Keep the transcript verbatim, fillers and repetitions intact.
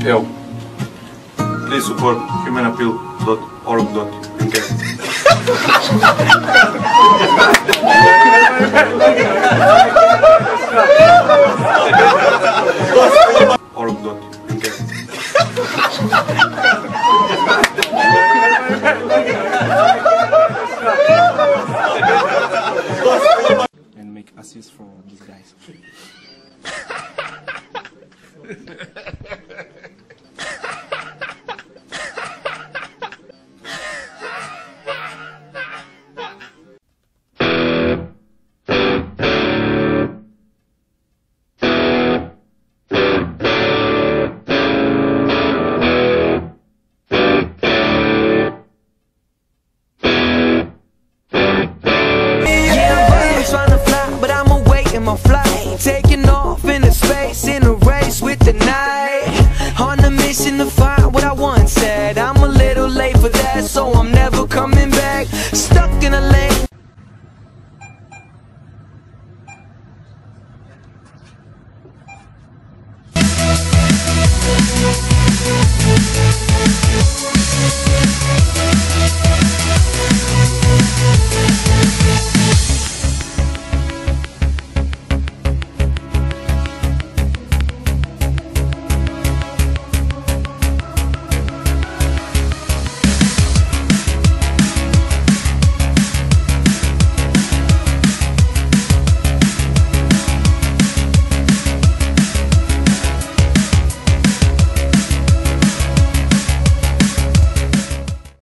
Evo. Please support humanappeal dot org dot U K. org dot U K. And make assists for these guys. My flight, take